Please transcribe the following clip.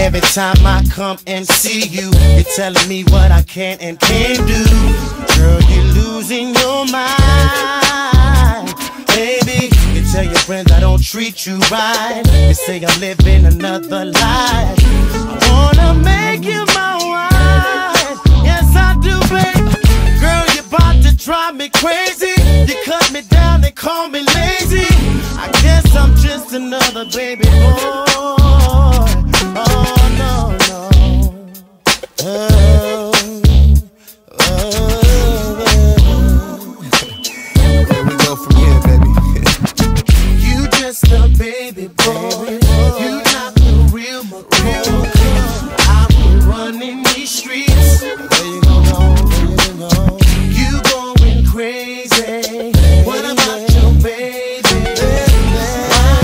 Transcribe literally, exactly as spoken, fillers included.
Every time I come and see you, you're telling me what I can and can't do. Girl, you're losing your mind. Baby, you tell your friends I don't treat you right. You say I'm living another life. I wanna make you my wife. Yes, I do, babe. Girl, you're about to drive me crazy. You cut me down and call me lazy. I guess I'm just another baby boy. Oh, no, no. Oh.